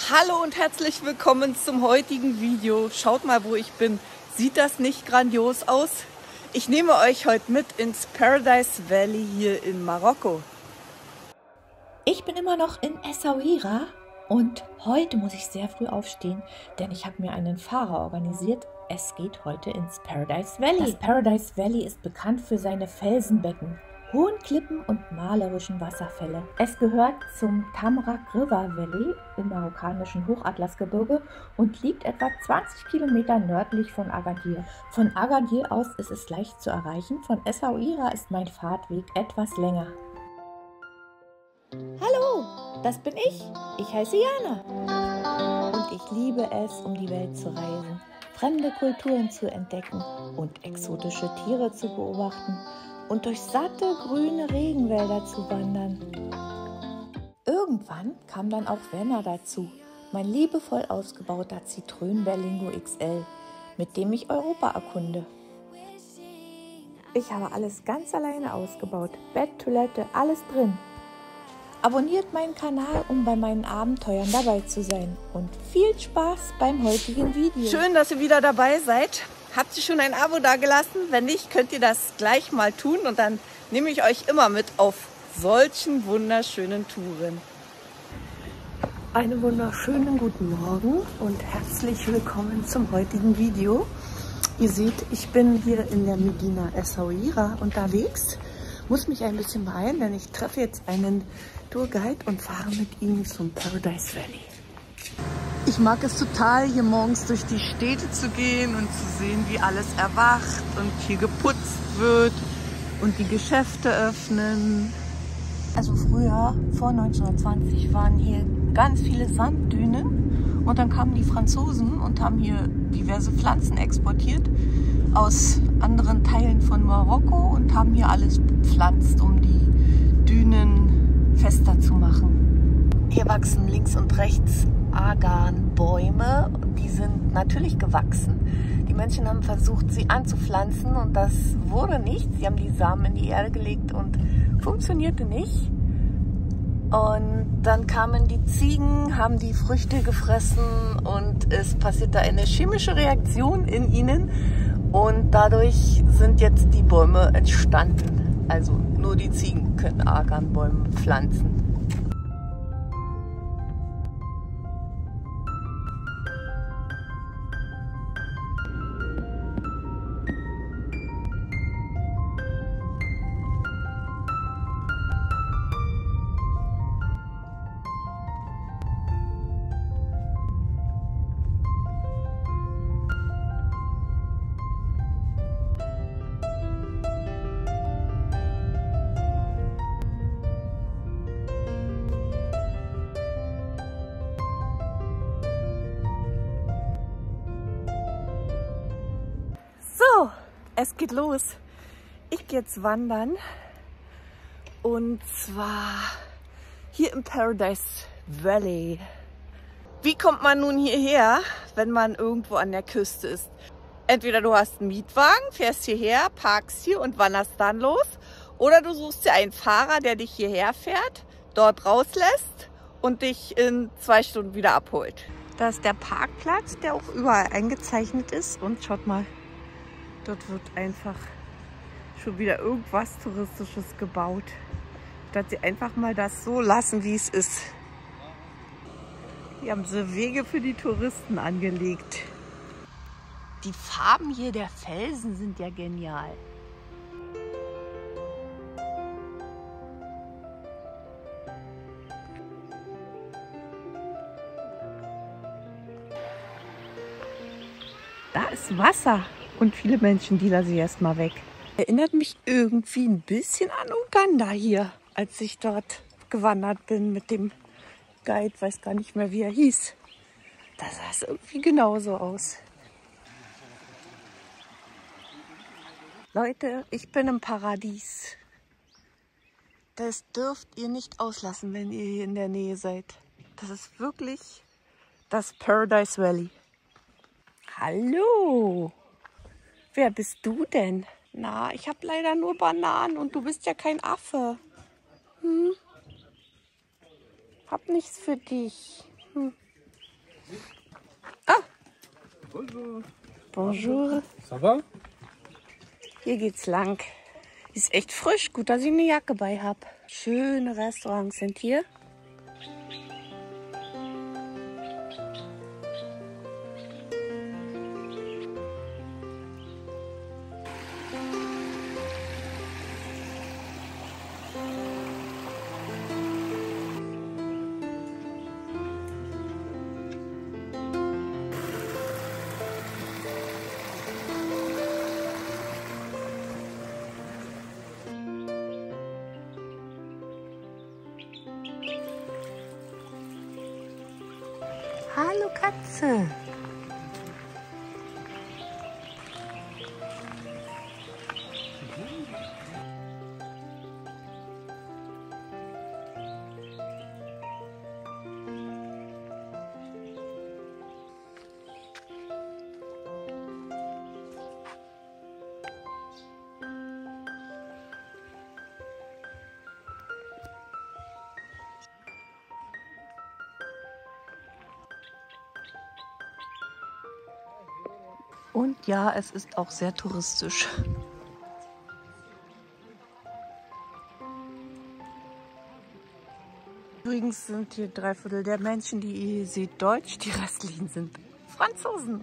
Hallo und herzlich willkommen zum heutigen Video. Schaut mal, wo ich bin. Sieht das nicht grandios aus? Ich nehme euch heute mit ins Paradise Valley hier in Marokko. Ich bin immer noch in Essaouira und heute muss ich sehr früh aufstehen, denn ich habe mir einen Fahrer organisiert. Es geht heute ins Paradise Valley. Das Paradise Valley ist bekannt für seine Felsenbecken, hohen Klippen und malerischen Wasserfälle. Es gehört zum Tamarack River Valley im marokkanischen Hochatlasgebirge und liegt etwa 20 Kilometer nördlich von Agadir. Von Agadir aus ist es leicht zu erreichen, von Essaouira ist mein Fahrtweg etwas länger. Hallo, das bin ich. Ich heiße Jana. Und ich liebe es, um die Welt zu reisen, fremde Kulturen zu entdecken und exotische Tiere zu beobachten und durch satte grüne Regenwälder zu wandern. Irgendwann kam dann auch Werner dazu, mein liebevoll ausgebauter Citroën Berlingo XL, mit dem ich Europa erkunde. Ich habe alles ganz alleine ausgebaut, Bett, Toilette, alles drin. Abonniert meinen Kanal, um bei meinen Abenteuern dabei zu sein. Und viel Spaß beim heutigen Video. Schön, dass ihr wieder dabei seid. Habt ihr schon ein Abo dagelassen? Wenn nicht, könnt ihr das gleich mal tun. Und dann nehme ich euch immer mit auf solchen wunderschönen Touren. Einen wunderschönen guten Morgen und herzlich willkommen zum heutigen Video. Ihr seht, ich bin hier in der Medina Essaouira unterwegs. Muss mich ein bisschen beeilen, denn ich treffe jetzt einen Tourguide und fahre mit ihm zum Paradise Valley. Ich mag es total, hier morgens durch die Städte zu gehen und zu sehen, wie alles erwacht und hier geputzt wird und die Geschäfte öffnen. Also früher, vor 1920, waren hier ganz viele Sanddünen und dann kamen die Franzosen und haben hier diverse Pflanzen exportiert aus anderen Teilen von Marokko und haben hier alles bepflanzt, um die Dünen fester zu machen. Hier wachsen links und rechts Agarnbäume, die sind natürlich gewachsen. Die Menschen haben versucht, sie anzupflanzen und das wurde nicht. Sie haben die Samen in die Erde gelegt und funktionierte nicht. Und dann kamen die Ziegen, haben die Früchte gefressen und es passierte eine chemische Reaktion in ihnen. Und dadurch sind jetzt die Bäume entstanden. Also nur die Ziegen können Agarnbäume pflanzen. So, es geht los. Ich gehe jetzt wandern und zwar hier im Paradise Valley. Wie kommt man nun hierher, wenn man irgendwo an der Küste ist? Entweder du hast einen Mietwagen, fährst hierher, parkst hier und wanderst dann los, oder du suchst dir einen Fahrer, der dich hierher fährt, dort rauslässt und dich in 2 Stunden wieder abholt. Da ist der Parkplatz, der auch überall eingezeichnet ist und schaut mal. Dort wird einfach schon wieder irgendwas Touristisches gebaut, statt sie einfach mal das so lassen, wie es ist. Hier haben sie Wege für die Touristen angelegt. Die Farben hier der Felsen sind ja genial. Da ist Wasser. Und viele Menschen, die lasse ich erstmal weg. Erinnert mich irgendwie ein bisschen an Uganda hier, als ich dort gewandert bin mit dem Guide, weiß gar nicht mehr, wie er hieß. Da sah es irgendwie genauso aus. Leute, ich bin im Paradies. Das dürft ihr nicht auslassen, wenn ihr hier in der Nähe seid. Das ist wirklich das Paradise Valley. Hallo! Wer bist du denn? Na, ich habe leider nur Bananen und du bist ja kein Affe. Hab nichts für dich. Bonjour. Bonjour. Ça va? Hier geht's lang. Ist echt frisch. Gut, dass ich eine Jacke bei habe. Schöne Restaurants sind hier. Hallo Katze. Und ja, es ist auch sehr touristisch. Übrigens sind hier 3/4 der Menschen, die ihr hier seht, Deutsch. Die restlichen sind Franzosen.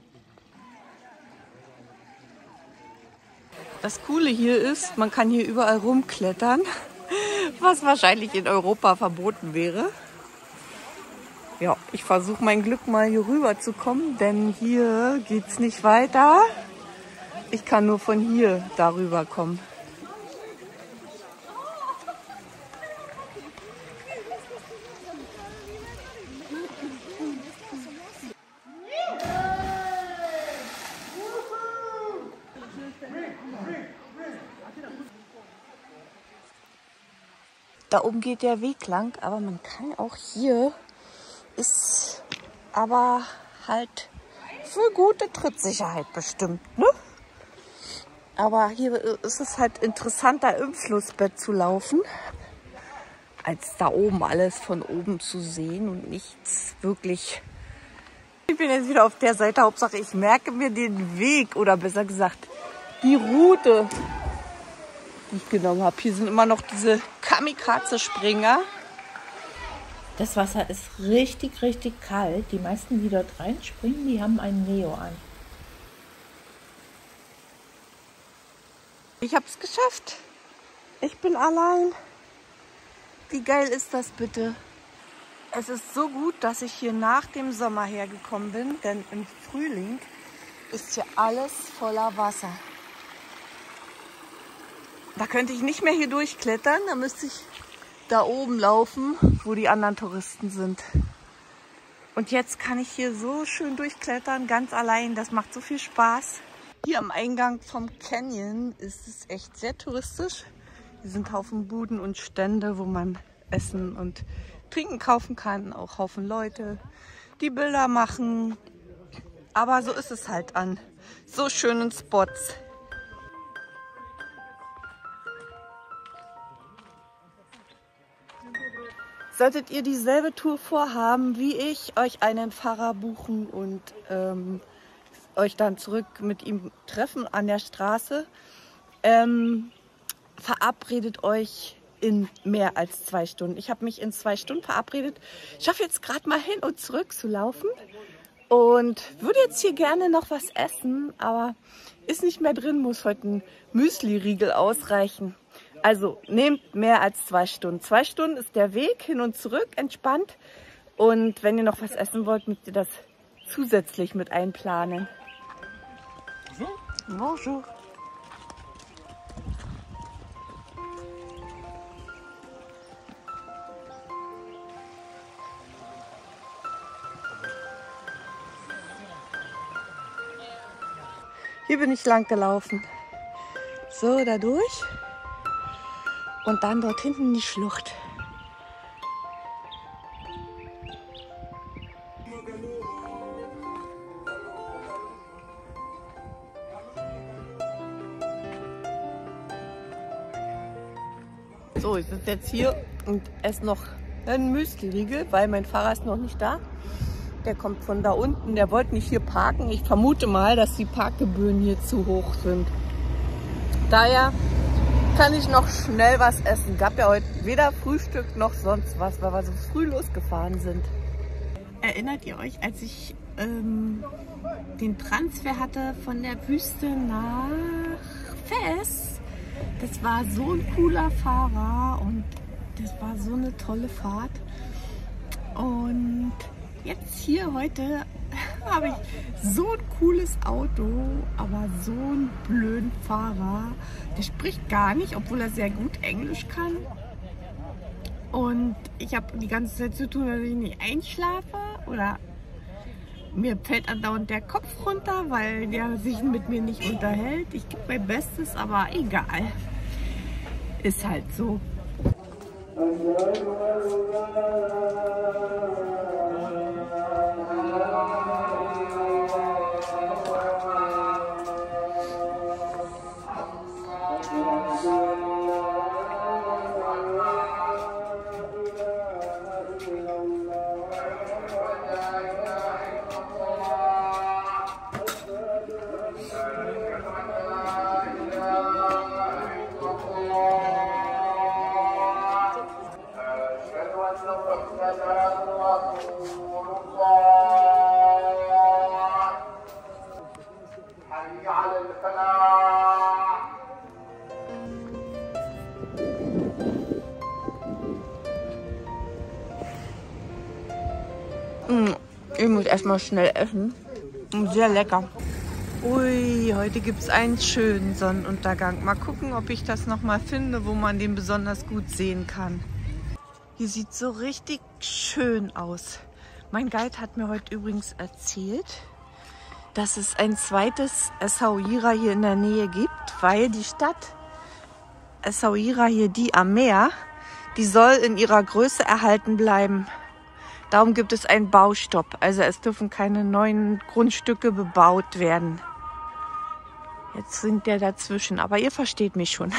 Das Coole hier ist, man kann hier überall rumklettern, was wahrscheinlich in Europa verboten wäre. Ja, ich versuche mein Glück mal hier rüber zu kommen, denn hier geht es nicht weiter. Ich kann nur von hier darüber kommen. Da oben geht der Weg lang, aber man kann auch hier. Ist aber halt für gute Trittsicherheit bestimmt, ne? Aber hier ist es halt interessanter, im Flussbett zu laufen, als da oben alles von oben zu sehen und nichts wirklich. Ich bin jetzt wieder auf der Seite, Hauptsache ich merke mir den Weg oder besser gesagt die Route, die ich genommen habe. Hier sind immer noch diese Kamikaze-Springer. Das Wasser ist richtig, richtig kalt. Die meisten, die dort reinspringen, die haben einen Neo an. Ich habe es geschafft. Ich bin allein. Wie geil ist das bitte? Es ist so gut, dass ich hier nach dem Sommer hergekommen bin, denn im Frühling ist hier alles voller Wasser. Da könnte ich nicht mehr hier durchklettern, da müsste ich da oben laufen, wo die anderen Touristen sind. Und jetzt kann ich hier so schön durchklettern, ganz allein. Das macht so viel Spaß. Hier am Eingang vom Canyon ist es echt sehr touristisch. Hier sind Haufen Buden und Stände, wo man Essen und Trinken kaufen kann. Auch Haufen Leute, die Bilder machen. Aber so ist es halt an so schönen Spots. Solltet ihr dieselbe Tour vorhaben wie ich, euch einen Fahrer buchen und euch dann zurück mit ihm treffen an der Straße, verabredet euch in mehr als 2 Stunden. Ich habe mich in 2 Stunden verabredet. Ich schaffe jetzt gerade mal hin und zurück zu laufen und würde jetzt hier gerne noch was essen, aber ist nicht mehr drin, muss heute ein Müsli-Riegel ausreichen. Also nehmt mehr als 2 Stunden. 2 Stunden ist der Weg hin und zurück, entspannt. Und wenn ihr noch was essen wollt, müsst ihr das zusätzlich mit einplanen. Bonjour. Hier bin ich lang gelaufen. So, da durch. Und dann dort hinten in die Schlucht. So, ich sitze jetzt hier und esse noch einen Müsli-Riegel, weil mein Fahrer ist noch nicht da. Der kommt von da unten. Der wollte nicht hier parken. Ich vermute mal, dass die Parkgebühren hier zu hoch sind. Daher kann ich noch schnell was essen. Gab ja heute weder Frühstück noch sonst was, weil wir so früh losgefahren sind. Erinnert ihr euch, als ich den Transfer hatte von der Wüste nach Fez? Das war so ein cooler Fahrer und das war so eine tolle Fahrt. Und jetzt hier heute habe ich so ein cooles Auto, aber so einen blöden Fahrer. Der spricht gar nicht, obwohl er sehr gut Englisch kann. Und ich habe die ganze Zeit zu tun, dass ich nicht einschlafe oder mir fällt andauernd der Kopf runter, weil der sich mit mir nicht unterhält. Ich gebe mein Bestes, aber egal. Ist halt so. Ich muss erstmal schnell essen. Sehr lecker. Ui, heute gibt es einen schönen Sonnenuntergang. Mal gucken, ob ich das nochmal finde, wo man den besonders gut sehen kann. Hier sieht so richtig schön aus. Mein Guide hat mir heute übrigens erzählt, dass es ein zweites Essaouira hier in der Nähe gibt, weil die Stadt Essaouira hier, die am Meer, die soll in ihrer Größe erhalten bleiben. Darum gibt es einen Baustopp. Also es dürfen keine neuen Grundstücke bebaut werden. Jetzt sind der dazwischen, aber ihr versteht mich schon.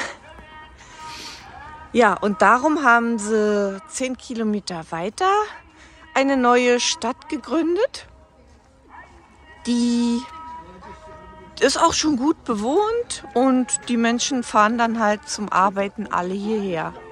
Ja, und darum haben sie 10 Kilometer weiter eine neue Stadt gegründet. Die ist auch schon gut bewohnt und die Menschen fahren dann halt zum Arbeiten alle hierher.